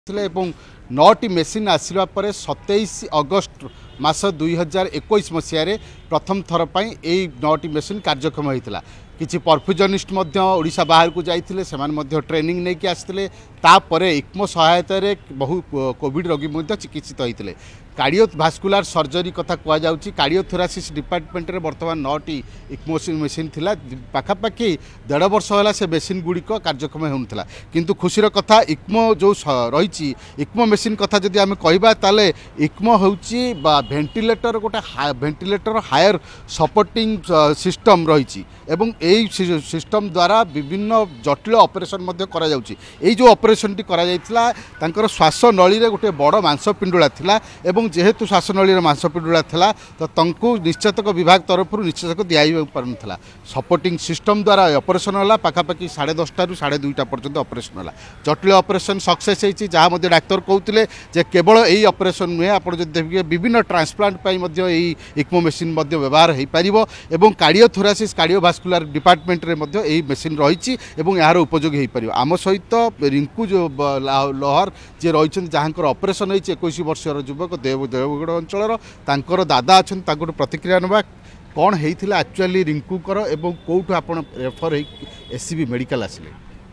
Nauti machine आसवा पर 27 August मास 2021 मसीह प्रथम थर पर यही 9टी मेसीन कार्यक्षम होता किसी परफ्यूजनिस्ट ओडिशा बाहर को जाइए से ट्रेनिंग नहीं आसते तापर इक्मो सहायता बहु कोविड रोगी चिकित्सित होते कार्डियोभास्कुलर सर्जरी कथा कहुच्छी कार्डियोथोरासिस डिपार्टमेंट रे बर्तमान 9टी इक्मो मेसीन थिला पाखापाखि 1.5 वर्ष है से मेसीन गुड़िक कार्यक्षम होता किंतु खुशीर कथा इक्मो जो रही इक्मो मेसीन कथा जदि आम कहबा ताले इक्मो होची वेंटिलेटर गोटे वेंटिलेटर हायर सपोर्टिंग सिस्टम रही एवं यही सिस्टम द्वारा विभिन्न जटिल ऑपरेशन मध्य करा जाउची एई जो ऑपरेशन टी करा जाइतला तांकर श्वास नळी रे गोटे बड़ मांसपिंडुला थिला एवं जेहेतु श्वासनळी रे मांसपिंडुला थिला तो तंकु निश्चितक विभाग तरफ निश्चितक दियाई पारुनथला सपोर्टिंग सिस्टम द्वारा ऑपरेशन होला पाखापाखि 10:30 रु 2:30 पर्यंत ऑपरेशन होला जटिल ऑपरेशन सक्सेस होईची जहा मध्ये डाक्टर कहउतिले जे केवल एई ऑपरेशन नुहे आपण जे देखिए विभिन्न ट्रांसप्लांट पई मध्ये एई इक्मो मेसिन मध्ये व्यवहार हेई परिबो एवं कार्डियोथोरासिस कार्डियोभास्कुलर डिपार्टमेंट रे मध्ये एई मेसिन रहिची एवं यार उपयोग हेई परिबो आम सहित रिंकू जो लहर जे रहिछन जहांकर ऑपरेशन होईची 21 वर्षर युवक देवगढ़ अंचल तांकर दादा अच्छा प्रतिक्रिया नवा कौन होता एक्चुअली रिंकू कर एवं कौटू आप रेफर एससीबी मेडिकल आसिले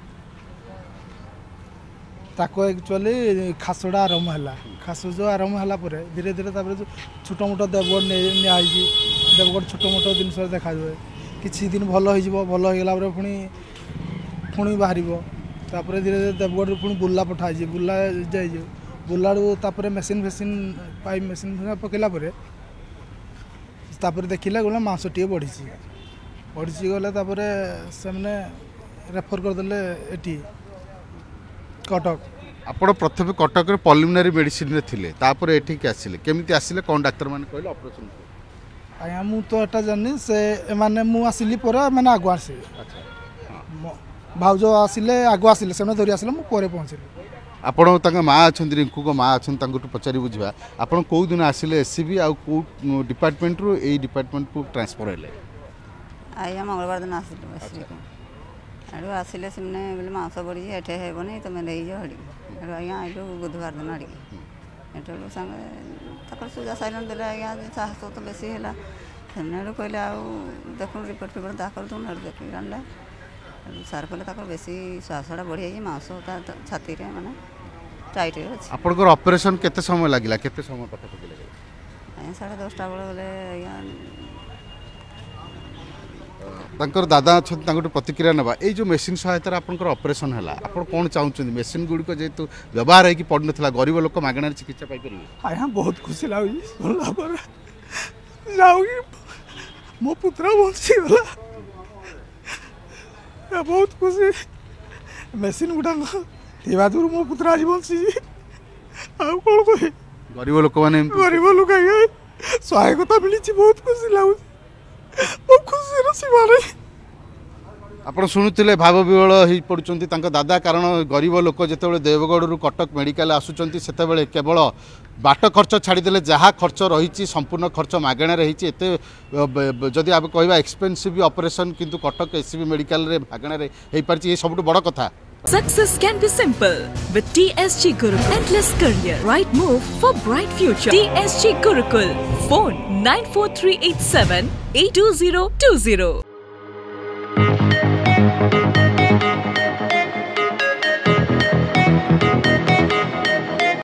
ताको एक्चुअली खासड़ा आरंभ है खास जो आरंभ है धीरे धीरे छोट मोट देवगढ़ निजी देवगढ़ छोट मोट जिन देखा जाए किसी दिन भल भल होगा पुणी पुणी बाहर धीरे धीरे देवगढ़ पुणी बुला पठाई बुला जाइए बुलाड़ू मेसीन फेसीन पाइप मेसीन पकड़ा पर देखला गला मांस टे बढ़ी गले से रेफर करदे एटी कटक आपण प्रथम कटक प्रिलिमिनारी मेडिसिन रे थिले तापर एठी के आसिले केमिति आसिले कोन डाक्टर माने कहले ऑपरेशन आया मु तो एटा जानि से माने मु आसिली पर माने आगु आसी अच्छा भाउजो आसिले आगु आसिले सेने धरि आसिले मु परे पहुंचली आपण तांका माँ अच्छा रिंकू को माँ अच्छा पचारि बुझा आपड़ कौ दिन आसिले एससीबी आउ कौ डिपार्टमेंट रु ए डिपार्टमेंट को ट्रांसफर हेले आया मंगलवार दिन आसिले एससीबी आडू आसिले सिमने बोले मांस बढ़ी एठे हेबनी तुम ले जाओ हड़ी आडू आया आइलु बुधवार दिन हड़ी एठो संगे तकर सुजा साइलेंट देले आया साहस तो बेसी हैला सेमने आडू कहले आ देखो रिपोर्ट पेपर दाखल तुम हड़ देखि जानला सार कहले तकर बेसी श्वासड़ा बढ़ी जाई मांस छाती रे माने टाइट अछि आपनकर ऑपरेशन केते समय लागिला केते समय पता पकि लागला आया 10:30 बेले आया तांकर दादा अच्छा प्रतिक्रिया नवा ये जो मेसीन सहायता आपंकर ऑपरेशन है आप कौन चाहते मेसीन गुड़िक जेहेतु व्यवहार होगी पड़न था गरीब लोक मागणार चिकित्सा पाई आया बहुत खुशी लगे मो पुत्रा बची गला बहुत खुशी मेसीन गुटा दूर मो पुत्रा आज बची कौन कह गरीब लोक मैंने गरीब लोक सहायता मिली बहुत खुशी लगुच आप शुणुले भाव विवल हो पड़ुंट दादा कारण गरीब लोक जिते देवगढ़ कटक मेडिकल आसुंच से केवल बाट खर्च छाड़देले जहाँ खर्च रही संपूर्ण खर्च मागणार जदि आप कह एक्सपेंसिव ऑपरेशन किंतु कटक एससीबी मेडिकल रे मागणार हो पार्टी ये सब बड़ कथा Success can be simple with TSG Gurukul. Endless career. Right move for bright future. TSG Gurukul. Phone 94387 82020.